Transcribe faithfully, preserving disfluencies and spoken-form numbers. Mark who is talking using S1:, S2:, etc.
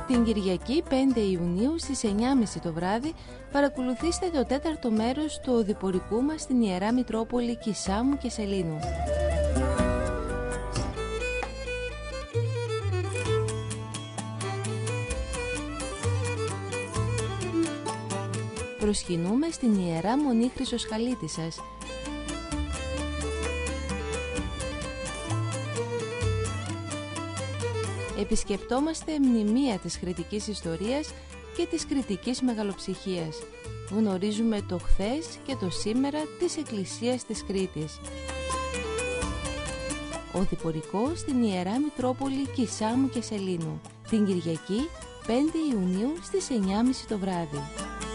S1: Την Κυριακή πέντε Ιουνίου στις εννιά και μισή το βράδυ παρακολουθήστε το τέταρτο μέρος του οδηπορικού μας στην Ιερά Μητρόπολη Κισάμου και Σελήνου. Προσκυνούμε στην Ιερά Μονή Χρυσοσχαλίτισσας. Επισκεπτόμαστε μνημεία της κρητικής ιστορίας και της κρητικής μεγαλοψυχίας. Γνωρίζουμε το χθες και το σήμερα της Εκκλησίας της Κρήτης. Οδηπορικό στην Ιερά Μητρόπολη Κισάμου και Σελήνου. Την Κυριακή πέντε Ιουνίου στις εννιά και μισή το βράδυ.